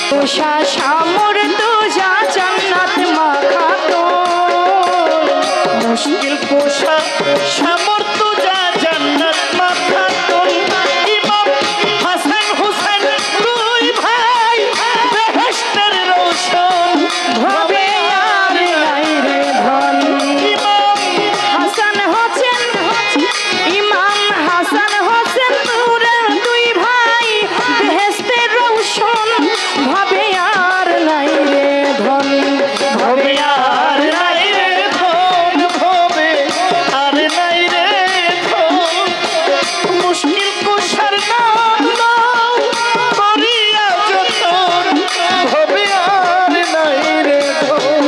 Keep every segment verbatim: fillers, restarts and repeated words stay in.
उषा शामुर तुझा जन्नत माखा मुश्किल कुशा शामुर तुझा जन्नत माखा इमाम हसन हुसैन दुई भाई बेहेश्तेर रोशन भावे यार নাই রে ধন इमाम हसन হোসেন इमाम हसन হোসেন নূরের দুই ভাই বেহেশতের রোশন ভাবে আর নাই রে ধন ভাবে আর নাই রে ধন ভাবে আর নাই রে ধন মুশকিল কুশার নাম নাও করিয়া যতন ভাবে আর নাই রে ধন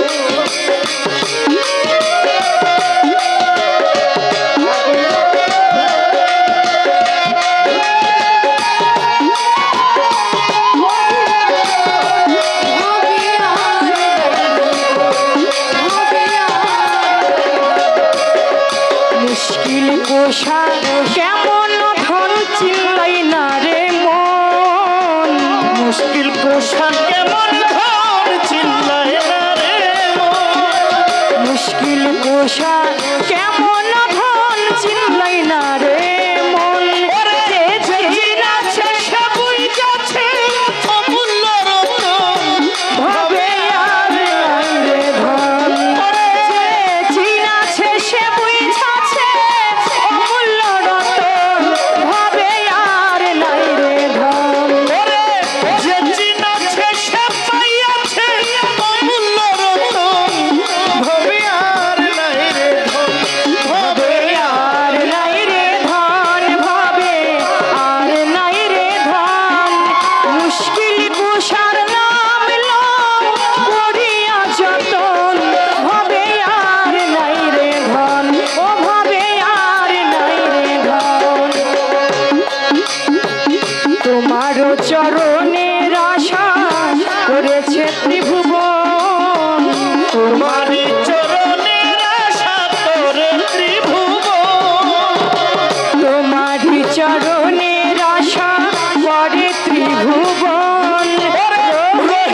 मुश्किल कोशा केमन धन चिल्लाई ना रे मन मुश्किल कोशा केमन धन चिल्लाई ना रे मन मुश्किल कोशा केमन धन चिल्लाई ना रे मन जे जिना छे से बुझाछे अमूल्य रतन भावे यार নাই রে ধন जे जिना छे से बुझाछे अमूल्य रतन भावे यार নাই রে ধন যে जिना छे से पाइयाछे अमूल्य रतन भावे यार নাই রে ধন भावे यार নাই রে ধন भावे আর নাই রে ধন মুশকিল কুশার নাম লও করিয়া যতন ভাবে আর নাই রে ধন ও ভাবে আর নাই রে ধন তোমার চরণের আশা করেছে ত্রিভুবন তোমার চরণের আশা করে ত্রিভুবন তোমার চরণের আশা করে ত্রিভুবন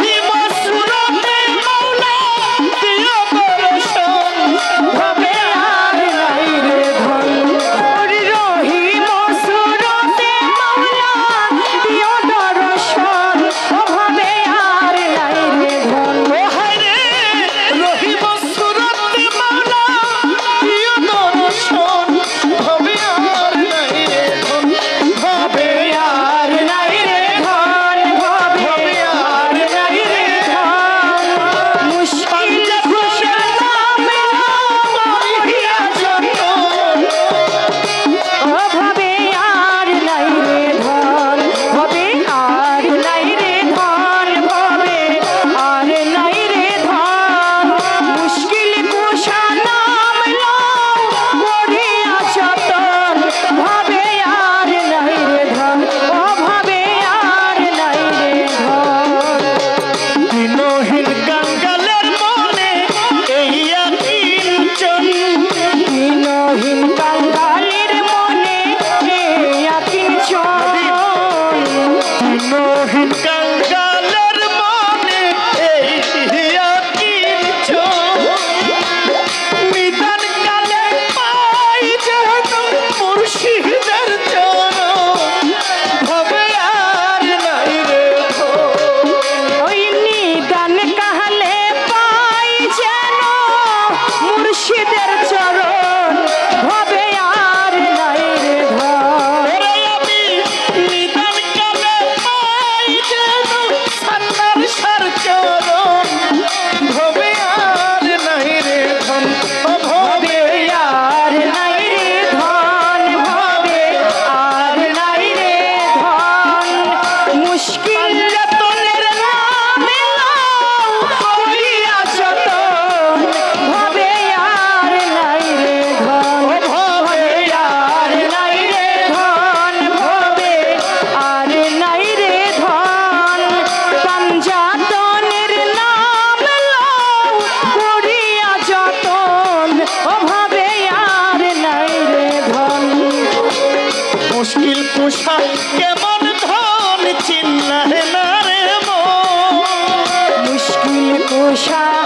আশা